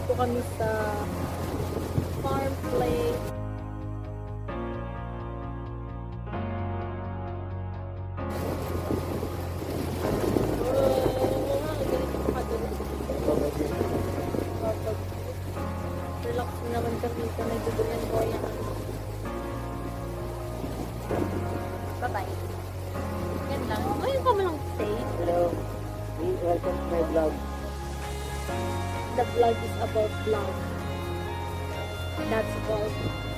Nandito kami sa farm place. Relax naman kami dito. Nagdudulan ko yan. Bye-bye. Yan lang. Ngayon ka mo lang stay. Hello. Welcome to my vlog. The vlog is about vlog. That's all.